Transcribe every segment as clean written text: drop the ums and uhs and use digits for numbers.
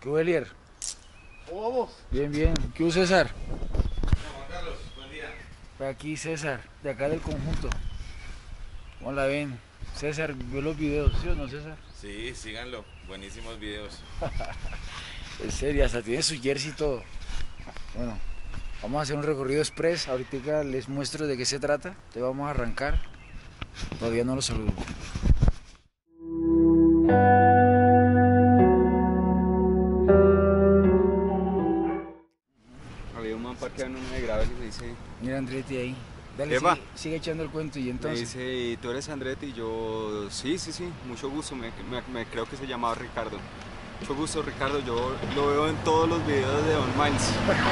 ¿Qué hubo, Elier? ¿Cómo vamos? Bien, bien. ¿Qué hubo, César? Juan Carlos, buen día. Aquí César, de acá del conjunto. ¿Cómo la ven? César, vio los videos, ¿sí o no, César? Sí, síganlo, buenísimos videos. En serio, hasta tiene su jersey y todo. Bueno, vamos a hacer un recorrido express. Ahorita les muestro de qué se trata. Entonces vamos a arrancar. Todavía no los saludo. Había un man parqueado en un grave que me dice... Mira Andretti ahí. Dale, Eva. sigue echando el cuento y Me entonces... dice, ¿y tú eres Andretti? Y yo, sí, mucho gusto, me creo que se llamaba Ricardo. Mucho gusto, Ricardo, yo lo veo en todos los videos de On Miles.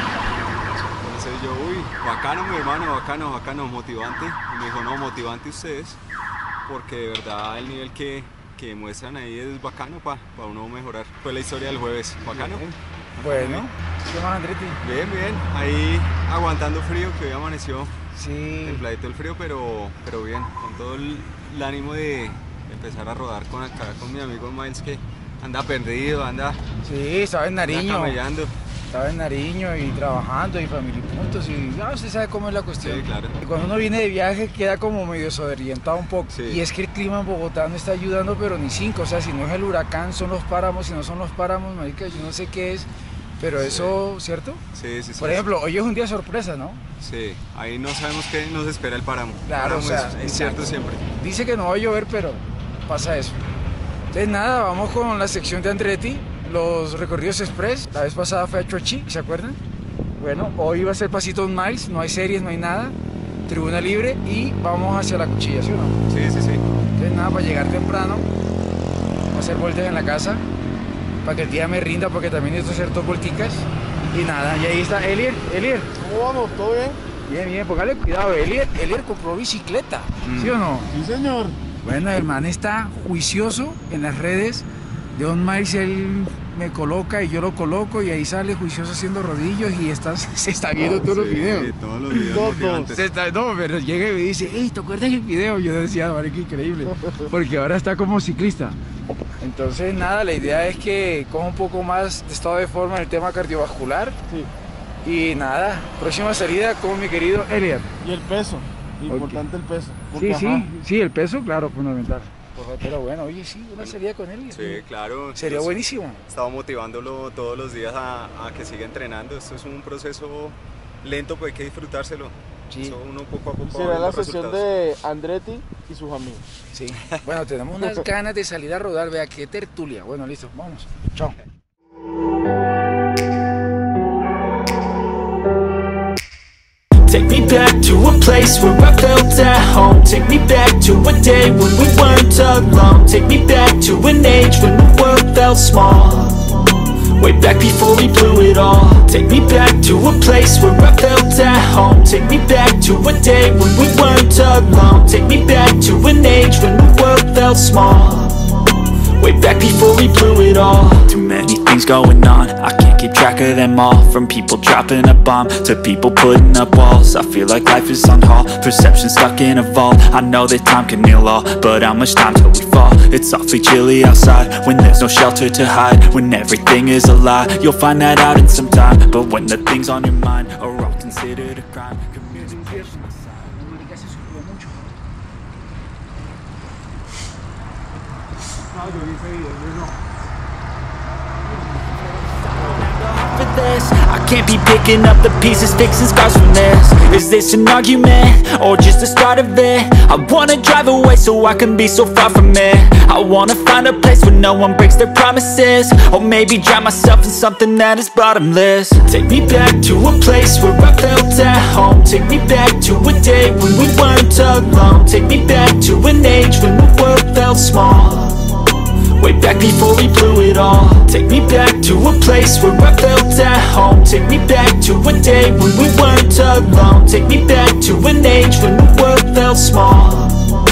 Entonces yo, uy, bacano mi hermano, bacano, motivante. Y me dijo, no, motivante ustedes, porque de verdad el nivel que muestran ahí es bacano para uno mejorar. Fue la historia del jueves, bacano. Bueno, ¿qué más, Andretti? Bien, ahí aguantando frío, que hoy amaneció. Sí. Templadito el frío, pero bien, con todo el ánimo de empezar a rodar con mi amigo Miles, que anda perdido, Sí, estaba en Nariño. camellando. Estaba en Nariño y trabajando y familia y puntos y ya usted sabe cómo es la cuestión. Sí, claro. Y cuando uno viene de viaje queda como medio desorientado un poco. Sí. Y es que el clima en Bogotá no está ayudando, pero ni cinco. O sea, si no es el huracán, son los páramos. Si no son los páramos, marica, yo no sé qué es. Pero eso, ¿cierto? Sí. Por ejemplo, hoy es un día sorpresa, ¿no? Sí, ahí no sabemos qué nos espera el páramo. Claro, Páramo o sea, es incierto exacto. siempre. Dice que no va a llover, pero pasa eso. Entonces nada, vamos con la sección de Andretti, los recorridos express. La vez pasada fue a Chochi, ¿se acuerdan? Bueno, hoy va a ser pasito On Miles, no hay series, no hay nada. Tribuna libre y vamos hacia la cuchilla, ¿sí o no? Sí. Entonces nada, para llegar temprano, vamos a hacer vueltas en la casa, para que el día me rinda, porque también necesito hacer dos vuelticas. Y nada, y ahí está Elier. ¿Cómo vamos? ¿Todo bien? Bien, póngale cuidado, Elier compró bicicleta, ¿sí o no? Sí, señor. Bueno, el man está juicioso en las redes de On Miles, él me coloca y yo lo coloco y ahí sale juicioso haciendo rodillos y se está viendo todos los videos. Sí, todos los videos Todos. motivantes. No, pero llega y me dice, hey, ¿te acuerdas del video? Yo decía, vale, qué increíble, porque ahora está como ciclista. Entonces, nada, la idea es que coja un poco más de estado de forma en el tema cardiovascular. Sí. Y nada, próxima salida con mi querido Elier. Y el peso. Importante el peso. Porque, Sí, el peso, claro, fundamental. Pero bueno, oye, sí, una salida con él. Sí, claro. Sería Yo buenísimo. Estaba motivándolo todos los días a que siga entrenando. Esto es un proceso lento, pues hay que disfrutárselo. Sí. Eso uno poco a poco va Será viendo la sesión resultados. de Andretti y sus amigos. Sí. Bueno, tenemos unas ganas de salir a rodar. Vea qué tertulia. Bueno, listo, vamos. Chao. Take me back to a place where I felt at home. Take me back to a day when we weren't alone. Take me back to an age when the world felt small. Way back before we blew it all. Take me back to a place where I felt at home. Take me back to a day when we weren't alone. Take me back to an age when the world felt small. Way back before we blew it all. Too many things going on, I can't keep track of them all. From people dropping a bomb to people putting up walls. I feel like life is on hold, perception stuck in a vault. I know that time can heal all, but how much time till we fall? It's awfully chilly outside, when there's no shelter to hide. When everything is a lie, you'll find that out in some time. But when the things on your mind are all considered a crime, communication aside. For this, I can't be picking up the pieces, fixing scars from this. Is this an argument, or just the start of it? I wanna drive away so I can be so far from it. I wanna find a place where no one breaks their promises. Or maybe drown myself in something that is bottomless. Take me back to a place where I felt at home. Take me back to a day when we weren't alone. Take me back to an age when the world felt small. Way back before we blew it all. Take me back to a place where I felt at home. Take me back to a day when we weren't alone. Take me back to an age when the world felt small.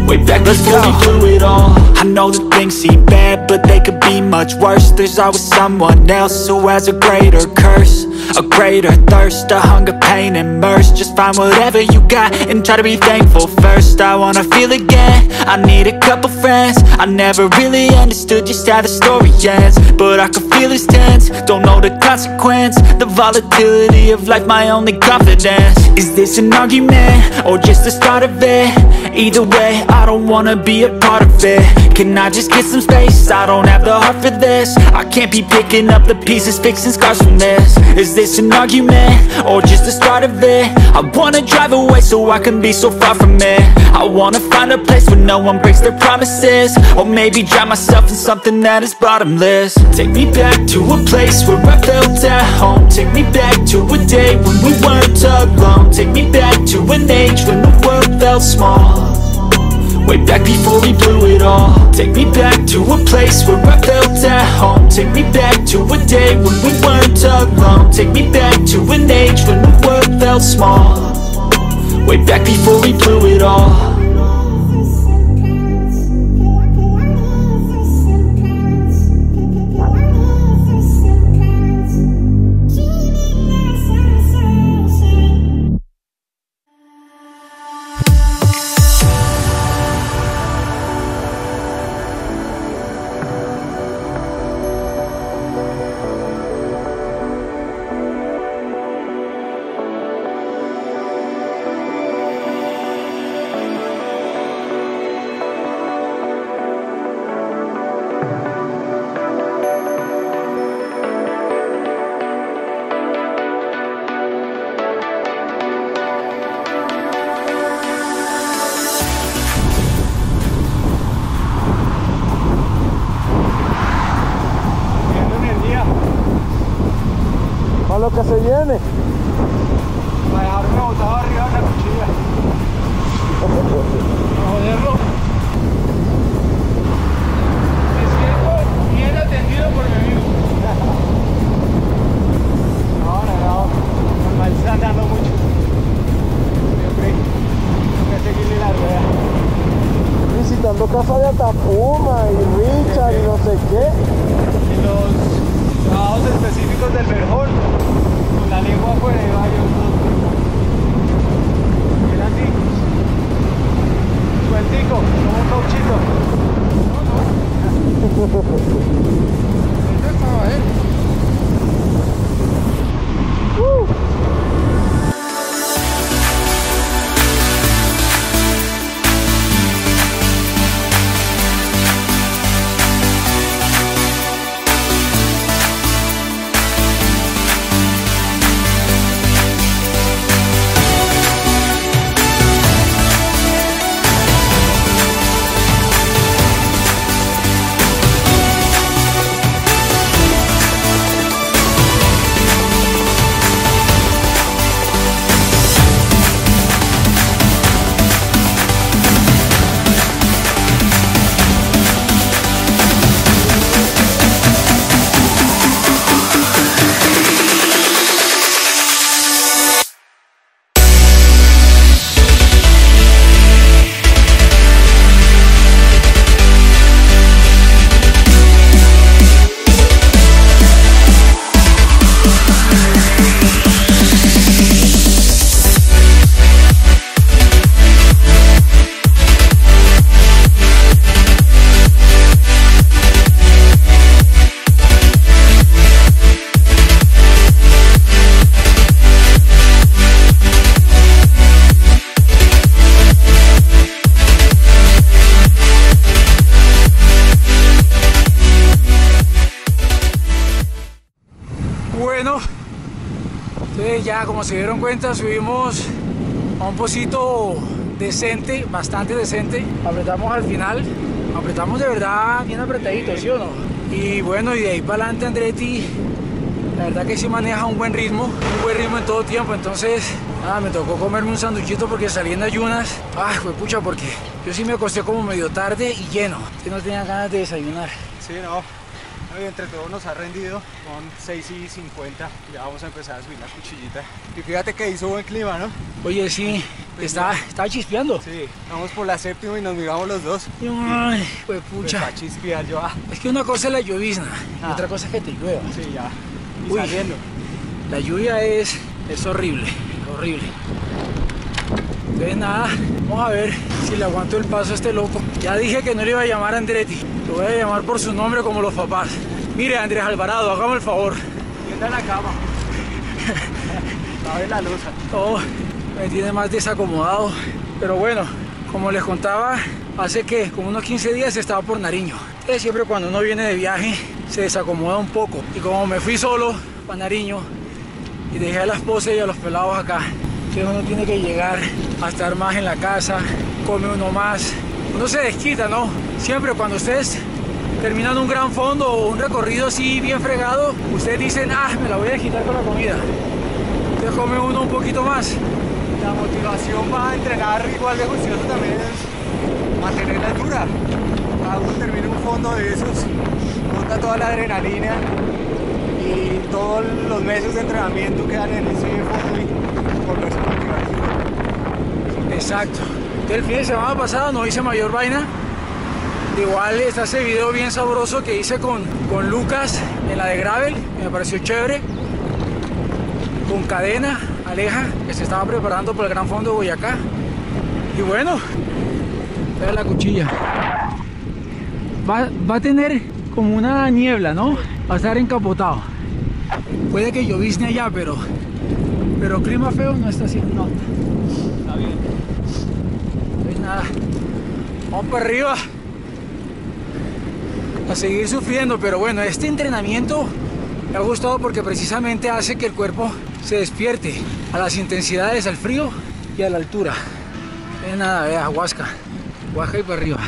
way back before we blew it all. I know that things seem bad, but they could be much worse. There's always someone else who has a greater curse, a greater thirst, a hunger, pain, and mercy. Just find whatever you got and try to be thankful first. I wanna feel again, I need a couple friends. I never really understood just how the story ends, but I can feel it's tense, don't know the consequence. The volatility of life, my only confidence. Is this an argument, or just the start of it? Either way, I don't wanna be a part of it. Can I just get some space? I don't have the heart for this. I can't be picking up the pieces, fixing scars from this. Is this an argument, or just the start of it? I wanna drive away so I can be so far from it. I wanna find a place where no one breaks their promises, or maybe drown myself in something that is bottomless. Take me back to a place where I felt at home. Take me back to a day when we weren't alone. Take me back to an age when the world felt small, way back before we blew it all. Take me back to a place where I felt at home. Take me back to a day when we weren't alone. Take me back to an age when the world felt small, way back before we blew it all. Lo que se viene para dejarme botado arriba de la cuchilla, para joderlo. Me siento bien atendido por mi amigo. No, normal, está andando mucho. Siempre tengo que seguirle la rueda. Visitando casa de Atapuma y Richard y no sé qué. Y los trabajos específicos del Verjón, con la lengua afuera y varios bien así, sueltico, como un cauchito. ¿Dónde estaba él? Bueno, entonces ya como se dieron cuenta subimos a un pocito decente, bastante decente. Apretamos al final, apretamos de verdad bien apretadito, ¿sí o no? Y bueno, y de ahí para adelante Andretti, la verdad que sí maneja un buen ritmo en todo tiempo. Entonces nada, me tocó comerme un sanduchito porque salí en ayunas. Ay, fue pucha, porque yo sí me acosté como medio tarde y lleno, que no tenía ganas de desayunar. Sí, no. Y entre todos nos ha rendido, con 6:50, ya vamos a empezar a subir la cuchillita. Y fíjate que hizo buen clima, ¿no? Oye, sí, está chispeando. Sí, vamos por la séptima y nos miramos los dos. Ay, pues pucha. Pues a chispear yo. Es que una cosa es la llovizna y Ah. otra cosa es que te llueva. Sí, ya. Y Uy. saliendo. La lluvia es horrible, horrible. Entonces nada, vamos a ver si le aguanto el paso a este loco. Ya dije que no le iba a llamar a Andretti, lo voy a llamar por su nombre como los papás. Mire, Andrés Alvarado, hágame el favor. Tienda en la cama. Sabe la losa. Oh, me tiene más desacomodado. Pero bueno, como les contaba, hace que como unos 15 días estaba por Nariño. Entonces siempre cuando uno viene de viaje se desacomoda un poco. Y como me fui solo para Nariño y dejé a la esposa y a los pelados acá, que uno tiene que llegar a estar más en la casa, come uno más, uno se desquita, ¿no? Siempre cuando ustedes terminan un gran fondo o un recorrido así bien fregado, ustedes dicen, ah, me la voy a desquitar con la comida. Entonces come uno un poquito más. La motivación para entrenar igual de juicioso también es mantener la altura. Cada uno termina un fondo de esos, bota toda la adrenalina y todos los meses de entrenamiento quedan en ese fondo y volverse a motivar. Exacto. El fin de semana pasado no hice mayor vaina. Igual está ese video bien sabroso que hice con Lucas en la de gravel, que me pareció chévere. Con Cadena, Aleja, que se estaba preparando para el Gran Fondo de Boyacá. Y bueno, esta es la cuchilla. Va a tener como una niebla, ¿no? Va a estar encapotado. Puede que llovizne allá, pero clima feo no está haciendo. No, está bien. Pues nada, vamos para arriba a seguir sufriendo. Pero bueno, este entrenamiento me ha gustado porque precisamente hace que el cuerpo se despierte a las intensidades, al frío y a la altura. Nada, vea, Huasca y para arriba.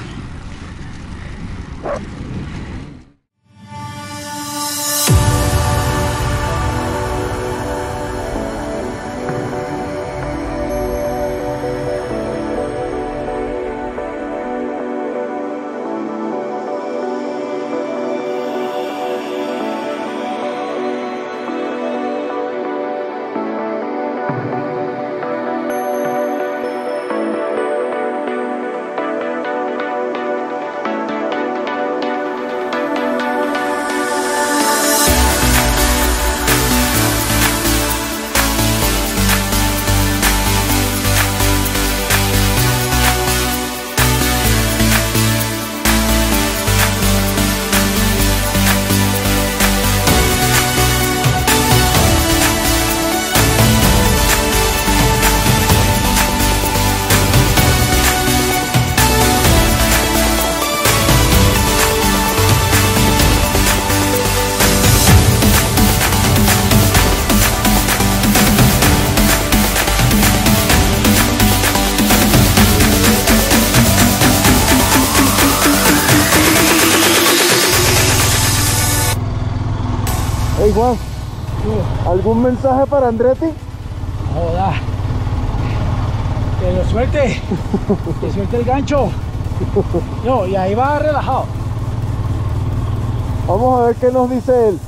Hey Juan, ¿algún mensaje para Andretti? Joda. Que lo suelte. Que suelte el gancho. No, y ahí va relajado. Vamos a ver qué nos dice él.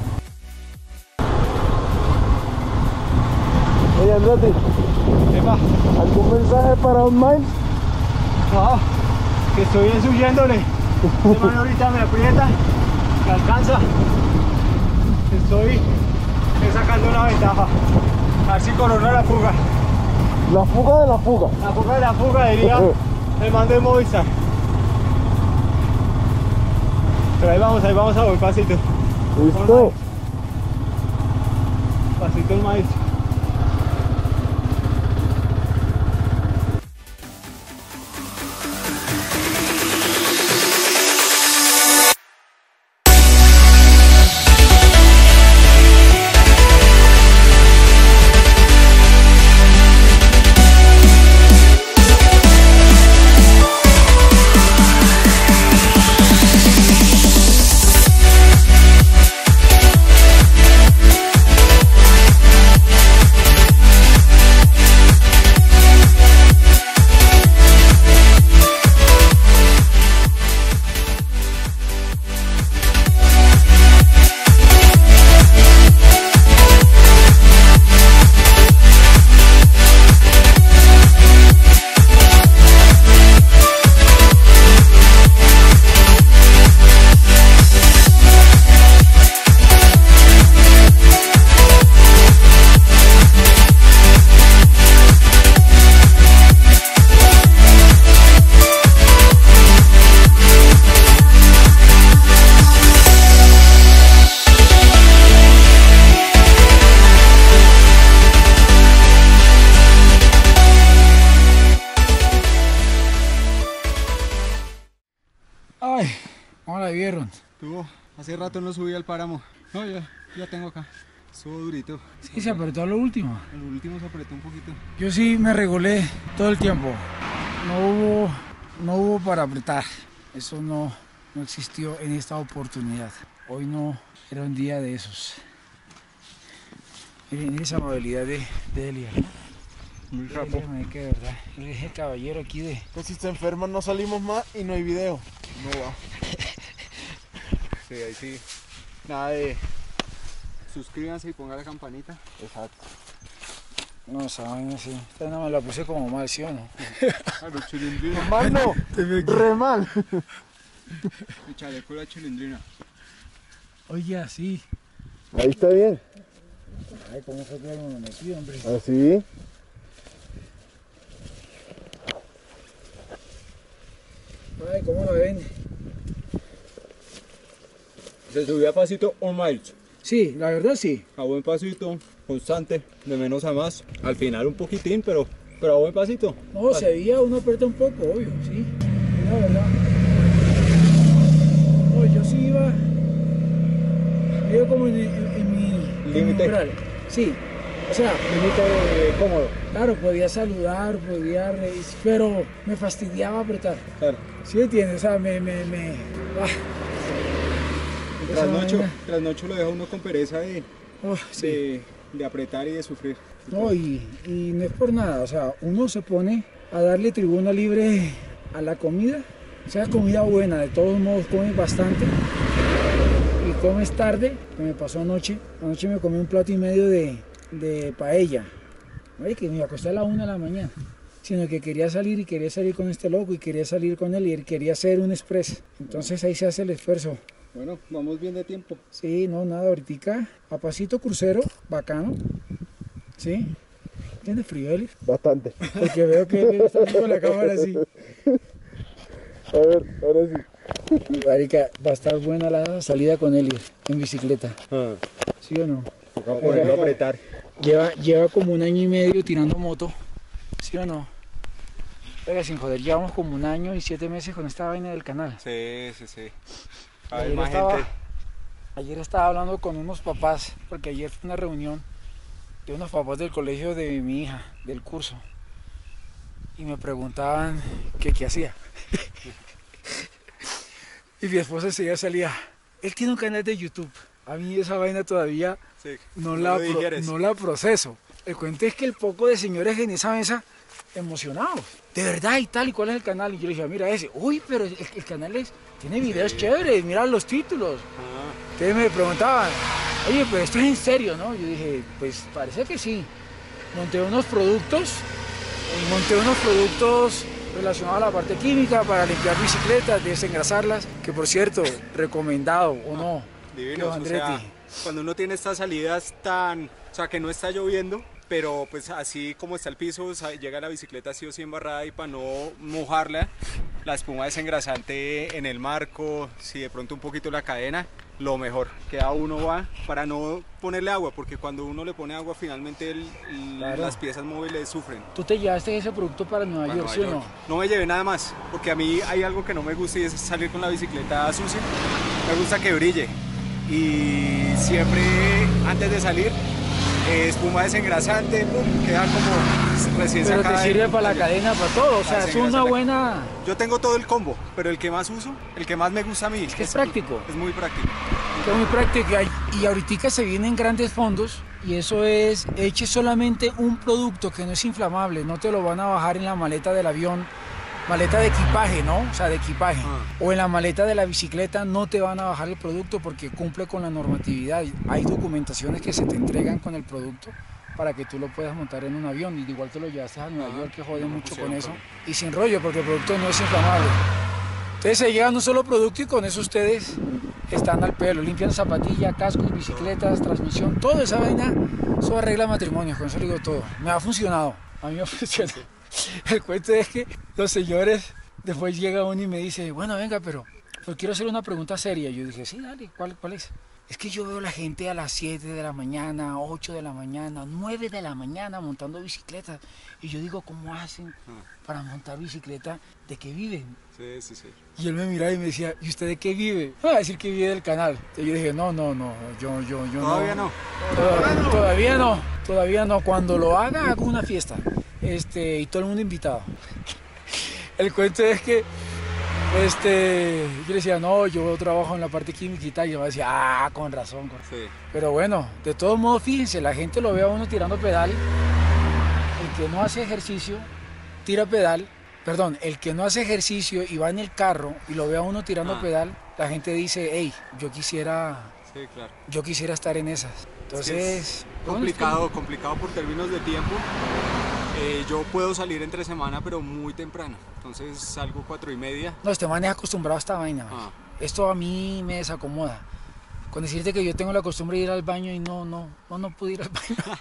Oye Andretti, ¿algún mensaje para un Miles? No, que estoy huyéndole. Este man ahorita me aprieta, me alcanza. Estoy sacando una ventaja. A ver si corona la fuga. La fuga de la fuga. La fuga de la fuga, diría el man de Movistar. Pero ahí vamos a buen pasito. Listo. Pasito el maíz. ¿Cómo la vieron? Tuvo, hace rato no subí al páramo. No, ya tengo acá. Estuvo durito. Sí, se apretó a lo último. El último se apretó un poquito. Yo sí me regulé todo el tiempo. No hubo para apretar. Eso no existió en esta oportunidad. Hoy no era un día de esos. Miren esa amabilidad de Elia, ¿no? Muy capo. Que de verdad, él es el caballero aquí de... Pues si se enferman no salimos más y no hay video. No va. Sí, ahí sí. Nada de... Suscríbanse y pongan la campanita. Exacto. No, esa vaina sí. Esta no me la puse como mal, ¿sí o no? A los chilindrinos. Mal no, re mal. Mi chaleco la chilindrina. Oye, sí. Ahí está bien. Ay, ¿cómo fue que me metí, hombre? Así. Ay, ¿cómo lo ven? Se subió a pasito 1 miles. Sí, la verdad sí. A buen pasito, constante, de menos a más. Al final un poquitín, pero a buen pasito. No, se veía, uno aprieta un poco, obvio, sí. La verdad. No, yo sí iba como en mi Límite. umbral. Sí, o sea, Límite cómodo. claro, podía saludar, podía reír, pero me fastidiaba apretar. Claro. ¿Sí entiendes? O sea, Trasnocho lo deja uno con pereza sí. de apretar y de sufrir. No, y no es por nada, o sea, uno se pone a darle tribuna libre a la comida, sea comida buena, de todos modos comes bastante y comes tarde, que me pasó anoche me comí 1,5 platos de paella, oye, que me acosté a la 1 de la mañana, sino que quería salir con este loco y quería salir con él y él quería hacer un express, entonces ahí se hace el esfuerzo. Bueno, vamos bien de tiempo. Sí, no, nada, ahorita a pasito crucero, bacano, ¿sí? ¿Tiene frío, Eli? Bastante. Porque veo que él está con la cámara así. A ver, ahora sí. Marica, va a estar buena la salida con Eli en bicicleta, ¿sí o no? Toca ponerlo a apretar. Lleva como 1 año y medio tirando moto, ¿sí o no? Oiga, sin joder, llevamos como 1 año y 7 meses con esta vaina del canal. Sí. Ayer estaba hablando con unos papás, porque ayer fue una reunión de unos papás del colegio de mi hija, del curso, y me preguntaban qué hacía. Y mi esposa enseguida salía, él tiene un canal de YouTube. A mí esa vaina todavía no la proceso. El cuento es que el poco de señores en esa mesa emocionados, de verdad y tal, ¿y cuál es el canal? Y yo le dije, mira ese, uy, pero el canal tiene videos chéveres, mira los títulos. Entonces me preguntaban, oye, pero esto es en serio, ¿no? Yo dije, pues parece que sí. Monté unos productos relacionados a la parte química para limpiar bicicletas, desengrasarlas, que por cierto, recomendado o no. Divino, o sea, cuando uno tiene estas salidas o sea, que no está lloviendo, pero pues así como está el piso, o sea, llega la bicicleta sí o sí embarrada y para no mojarla, la espuma desengrasante en el marco, si de pronto un poquito la cadena, lo mejor, que a uno va para no ponerle agua, porque cuando uno le pone agua finalmente las piezas móviles sufren. ¿Tú te llevaste ese producto para Nueva York, sí o no? No me llevé nada más, porque a mí hay algo que no me gusta y es salir con la bicicleta sucia, me gusta que brille y siempre antes de salir espuma desengrasante, queda como recién sacada. Pero te sirve para la cadena, para todo, o sea, es una buena... Yo tengo todo el combo, pero el que más uso, el que más me gusta a mí... Es que es práctico. Es muy práctico. Es muy práctico y ahorita se vienen grandes fondos y eso es, eche solamente un producto que no es inflamable, no te lo van a bajar en la maleta del avión, maleta de equipaje, ¿no? O sea, de equipaje. O en la maleta de la bicicleta no te van a bajar el producto porque cumple con la normatividad. Hay documentaciones que se te entregan con el producto para que tú lo puedas montar en un avión y igual te lo llevaste a Nueva York, que joden mucho con eso. Y sin rollo porque el producto no es inflamable. Entonces se llevan un solo producto y con eso ustedes están al pelo, limpian zapatillas, cascos, bicicletas, transmisión, toda esa vaina, eso arregla matrimonios, con eso digo todo. Me ha funcionado, a mí me ha funcionado. El cuento es que los señores, después llega uno y me dice, bueno, venga, pero Pues quiero hacer una pregunta seria. Yo dije, sí, dale, ¿cuál es? Es que yo veo a la gente a las 7 de la mañana, 8 de la mañana, 9 de la mañana montando bicicletas. Y yo digo, ¿cómo hacen para montar bicicleta? ¿De qué viven? Sí. Y él me miraba y me decía, ¿y usted de qué vive? Me va a decir que vive del canal. Y yo dije, no, yo Todavía no. Todavía no. Cuando lo haga, hago una fiesta. Y todo el mundo invitado. El cuento es que yo le decía, no, yo trabajo en la parte química y tal. Y yo me decía, con razón. Sí. Pero bueno, de todos modos, fíjense, la gente lo ve a uno tirando pedal. El que no hace ejercicio, tira pedal. Perdón, el que no hace ejercicio y va en el carro y lo ve a uno tirando pedal, la gente dice, hey, yo quisiera estar en esas. Entonces... Es complicado por términos de tiempo. Yo puedo salir entre semana, pero muy temprano. Entonces salgo 4:30. No, este man es acostumbrado a esta vaina. Esto a mí me desacomoda. Con decirte que yo tengo la costumbre de ir al baño y no pude ir al baño.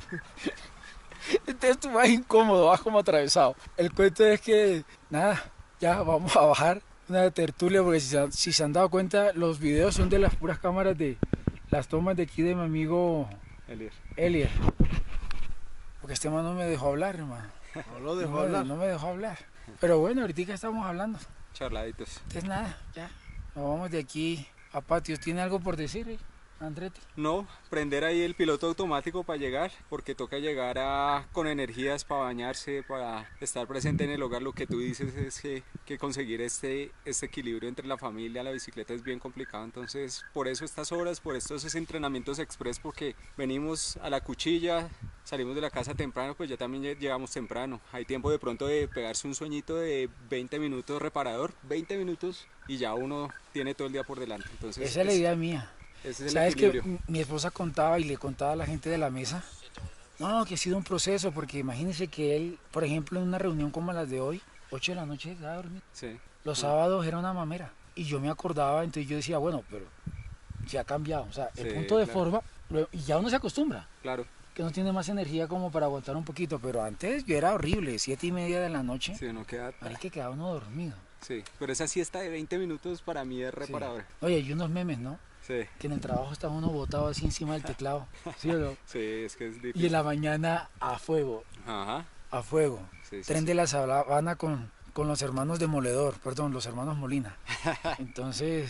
Entonces tú vas incómodo, vas como atravesado. El cuento es que, nada, ya vamos a bajar una tertulia, porque si se han dado cuenta, los videos son de las puras cámaras de las tomas de aquí de mi amigo Elier. Porque este man no me dejó hablar, hermano. No me dejó hablar. Pero bueno, ahorita estamos hablando. Charladitos. Entonces nada, ya, nos vamos de aquí a patios. ¿Tiene algo por decir, Andretti? No, prender ahí el piloto automático para llegar, porque toca llegar con energías para bañarse, para estar presente en el hogar. Lo que tú dices es que conseguir este equilibrio entre la familia y la bicicleta es bien complicado. Entonces, por eso estas horas, por estos entrenamientos express, porque venimos a la cuchilla, salimos de la casa temprano, pues ya también llegamos temprano. Hay tiempo de pronto de pegarse un sueñito de 20 minutos reparador, 20 minutos, y ya uno tiene todo el día por delante. Entonces, esa es la idea mía. Ese es ¿Sabes equilibrio. Que mi esposa contaba y le contaba a la gente de la mesa? No, que ha sido un proceso, porque imagínense que él, por ejemplo, en una reunión como las de hoy, 8 de la noche se va a dormir. Sí. Los sábados era una mamera. Y yo me acordaba, entonces yo decía, bueno, pero se ha cambiado. O sea, el punto de forma, y ya uno se acostumbra. Claro. Que no tiene más energía como para aguantar un poquito, pero antes yo era horrible, 7:30 de la noche. Sí, uno queda... Que quedaba uno dormido. Sí, pero esa siesta de 20 minutos para mí es reparadora. Sí. Oye, hay unos memes, ¿no? Sí. Que en el trabajo está uno botado así encima del teclado. ¿Sí o no? Sí, es que es difícil. Y en la mañana a fuego. Ajá. A fuego. Sí, Tren de la Sabana con los hermanos Demoledor, perdón, los hermanos Molina. Entonces,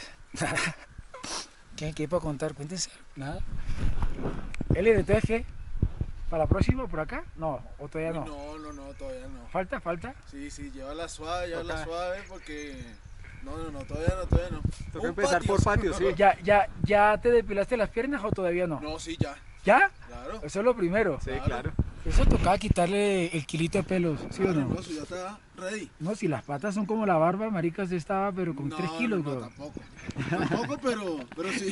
¿qué hay para contar? Cuéntense. Nada. Eli, ¿entonces qué? ¿Para la próxima por acá? No, ¿o todavía no? No, todavía no. ¿Falta? Sí, llévala suave, porque... No, todavía no. Toca empezar por patio, sí. ¿Ya te depilaste las piernas o todavía no? No, sí, ya. ¿Ya? Claro. Eso es lo primero. Sí, claro. Eso tocaba quitarle el kilito de pelos, ¿sí o no? No, ya está ready. No, si las patas son como la barba, maricas, estaba pero con 3 kilos, bro. Tampoco, pero sí.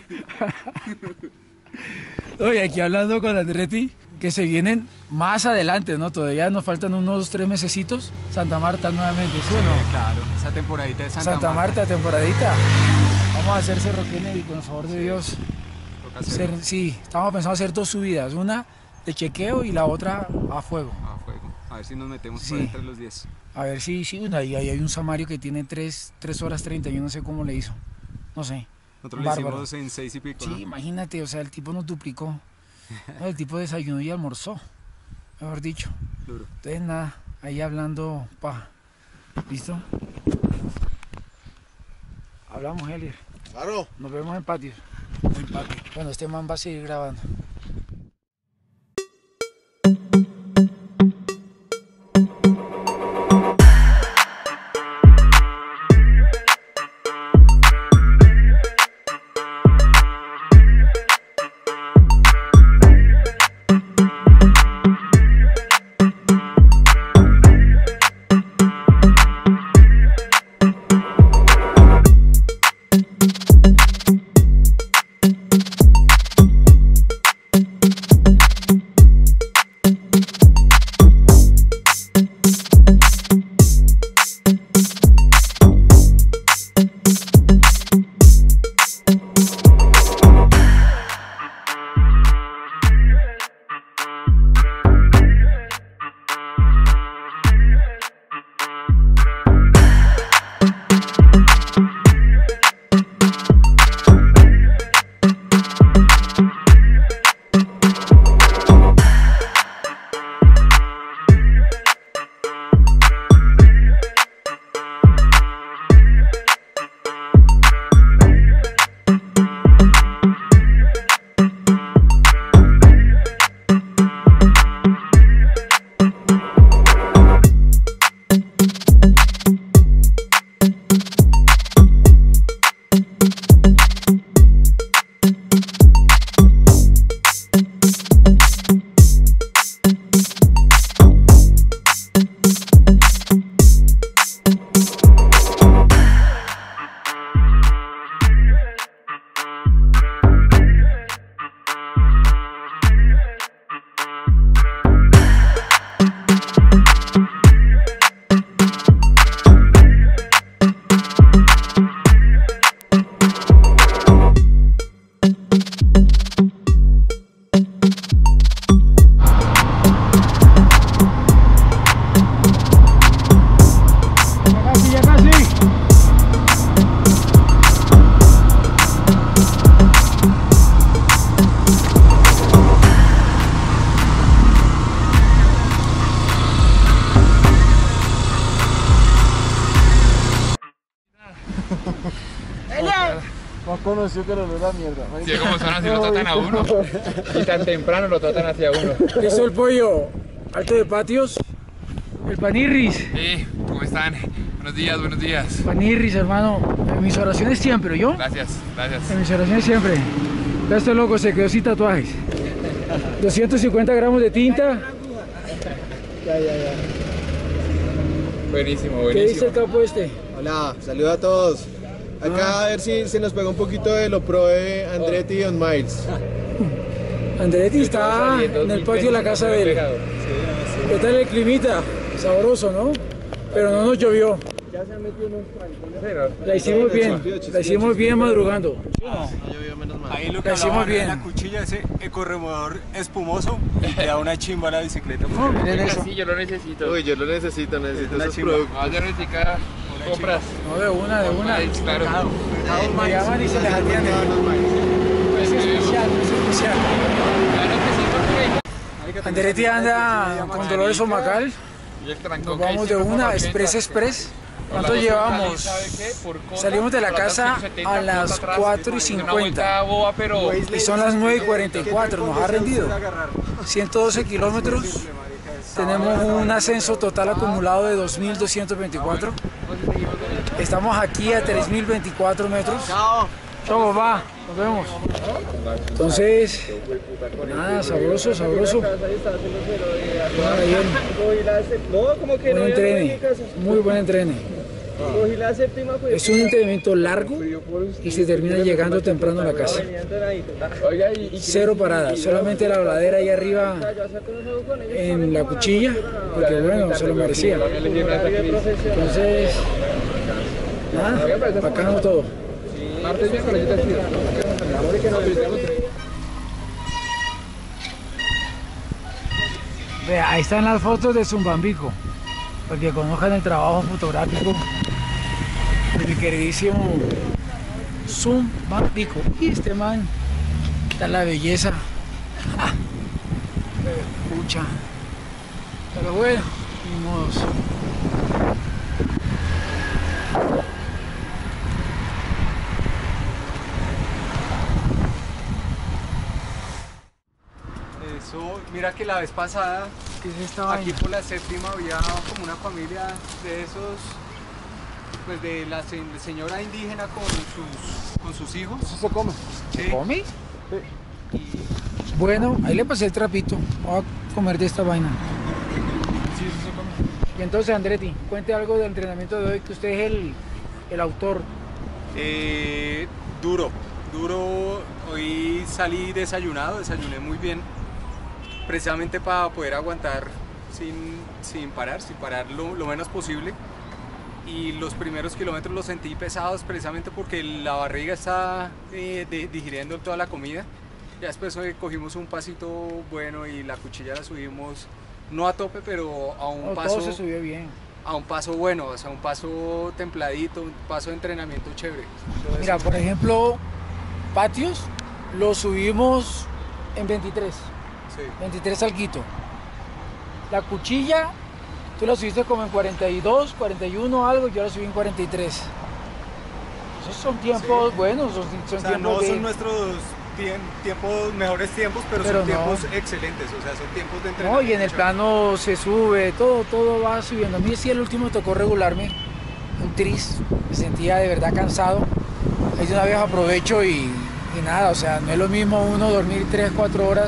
Oye, aquí hablando con Andretti, que se vienen más adelante, ¿no? Todavía nos faltan unos 3 mesecitos. Santa Marta nuevamente, ¿sí o no? Claro, esa temporadita de Santa Marta, temporadita. Vamos a hacer Cerro Kennedy, con el favor de Dios. Sí, estamos pensando hacer 2 subidas, una de chequeo y la otra a fuego. A fuego, a ver si nos metemos por entre los 10. A ver si, ahí hay un Samario que tiene 3 horas 30, yo no sé cómo le hizo, no sé. Nosotros lo hicimos en 6 y pico. Sí, ¿no? Imagínate, o sea, el tipo nos duplicó. No, el tipo desayunó y almorzó, mejor dicho. Duro. Entonces nada, ahí hablando, ¿listo? Hablamos, Elier. Claro. Nos vemos en patios. Bueno, este man va a seguir grabando. Más conocido que lo de la mierda. Sí, como son así, lo tratan a uno. Y tan temprano lo tratan hacia uno. ¿Qué es el pollo? Alto de patios. El panirris. Sí, ¿cómo están? Buenos días, buenos días. Panirris, hermano. En mis oraciones siempre, ¿yo? Gracias, gracias. En mis oraciones siempre. Ya este loco se quedó sin tatuajes. 250 gramos de tinta. Ya. Buenísimo, ¿Qué dice buenísimo. el capo este? Hola, saludos a todos. Acá a ver si se nos pega un poquito de lo pro de Andretti y On Miles. Andretti está en el patio de la casa de él. ¿Qué tal el climita? Sabroso, ¿no? Pero no nos llovió. Ya se han metido unos La hicimos bien madrugando. No llovió menos mal. Ahí lo La hicimos bien. la cuchilla, ese ecorremovedor espumoso y te da una chimba a la bicicleta. Miren eso. Sí, yo lo necesito. Uy, yo lo necesito esos chimba. productos. Vas a necesitar compras. No, de una. Claro. Me llaman y se les atiende. Es especial. Andretti anda con dolor estomacal. Nos vamos de una, Express. ¿Cuánto llevamos? Salimos de la casa a las 4:50 y son las 9:44, nos ha rendido 112 kilómetros. Tenemos un ascenso total acumulado de 2.224. Estamos aquí a 3.024 metros. Chao, papá, nos vemos. Entonces, nada, sabroso. Buen entrene, muy buen entrene. Es un entrenamiento largo y se termina llegando temprano a la casa. Cero paradas, solamente la ladera ahí arriba en la cuchilla, porque bueno, se lo merecía. Entonces, nada, bacano todo. Vea, ahí están las fotos de Zumbambico, para que conozcan el trabajo fotográfico de mi queridísimo Zumbambico. Y este man, está la belleza. Pucha. Pero bueno, ni modos. Eso, mira que la vez pasada, ¿Qué es esta aquí vaina? por la séptima había como una familia de esos, pues de la señora indígena con sus hijos. Se come. Sí. ¿Come? Y Bueno, ahí le pasé el trapito. Voy a comer de esta vaina. Y entonces, Andretti, cuente algo del entrenamiento de hoy, que usted es el autor. Duro. Hoy salí desayuné muy bien, precisamente para poder aguantar sin parar lo menos posible. Y los primeros kilómetros los sentí pesados precisamente porque la barriga está digiriendo toda la comida. Ya después hoy cogimos un pasito bueno y la cuchilla la subimos, no a tope, pero a un paso. Todo se subió bien. A un paso bueno, o sea, un paso templadito, un paso de entrenamiento chévere. Todo Mira, eso. por ejemplo, patios lo subimos en 23. Sí. 23 alguito. La cuchilla, tú la subiste como en 42, 41 algo, yo la subí en 43. Esos son tiempos buenos, son O sea, tiempos no de... son nuestros mejores tiempos, pero Pero son no. tiempos excelentes, o sea, son tiempos de No, entrenamiento. y en el plano se sube, todo va subiendo. A mí sí el último tocó regularme, un tris, me sentía de verdad cansado. Ahí de una vez aprovecho y nada, o sea, no es lo mismo uno dormir 3, 4 horas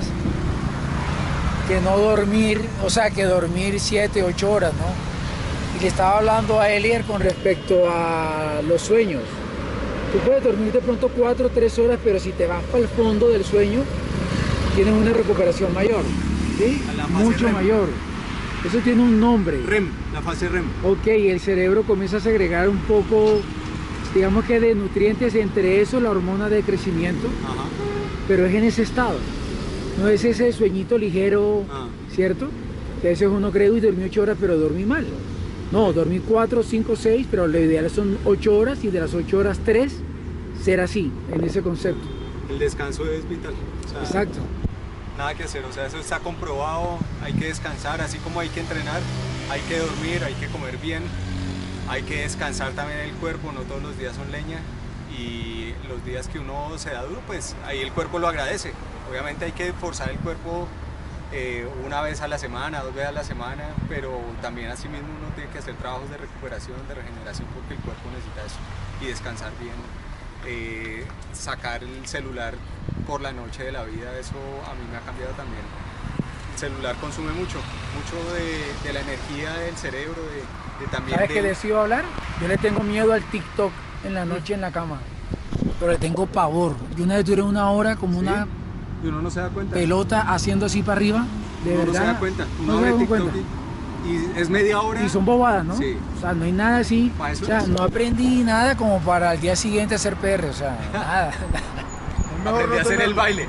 que no dormir, o sea, que dormir 7, 8 horas, ¿no? Y le estaba hablando a Elier con respecto a los sueños. Tú puedes dormir de pronto 4 o 3 horas, pero si te vas para el fondo del sueño, tienes una recuperación mayor, ¿sí? A la fase Mucho REM. mayor. Eso tiene un nombre. REM, la fase REM. Ok, el cerebro comienza a segregar un poco, digamos que de nutrientes, entre eso la hormona de crecimiento, Ajá. pero es en ese estado. No es ese sueñito ligero, Ah. ¿cierto? Que a veces uno cree, uy, dormí 8 horas, pero dormí mal. No, dormí 4, 5, 6, pero lo ideal son 8 horas y de las 8 horas 3 ser así, en ese concepto. El descanso es vital. O sea, Exacto. nada que hacer, o sea, eso está comprobado, hay que descansar, así como hay que entrenar, hay que dormir, hay que comer bien, hay que descansar también el cuerpo, no todos los días son leña. y los días que uno se da duro, pues ahí el cuerpo lo agradece. Obviamente hay que forzar el cuerpo una vez a la semana, 2 veces a la semana, pero también así mismo uno tiene que hacer trabajos de recuperación, de regeneración, porque el cuerpo necesita eso, y descansar bien. Sacar el celular por la noche de la vida, eso a mí me ha cambiado también. El celular consume mucho de la energía del cerebro, de también... ¿Sabes qué les iba a hablar? Yo le tengo miedo al TikTok en la noche en la cama, pero le tengo pavor. Yo una vez duré 1 hora como una y uno no se da cuenta. pelota haciendo así para arriba, de Uno verdad. no se da cuenta, uno No se ve da TikTok cuenta. y es media hora. Y son bobadas, ¿no? Sí. O sea, no hay nada así. Pa' eso O sea, es. no aprendí nada como para al día siguiente hacer PR, o sea, nada. Aprendí a hacer el baile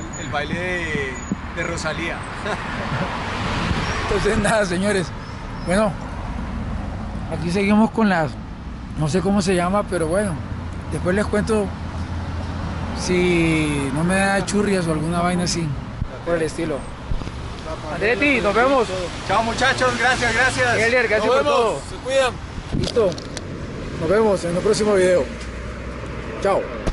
de Rosalía. Entonces, nada, señores. Bueno, aquí seguimos con las... No sé cómo se llama, pero bueno. Después les cuento si no me da churrias o alguna vaina así, por el estilo. Andretti, nos vemos. Chao muchachos, gracias. Elier, gracias por todo. Se cuidan. Listo. Nos vemos en el próximo video. Chao.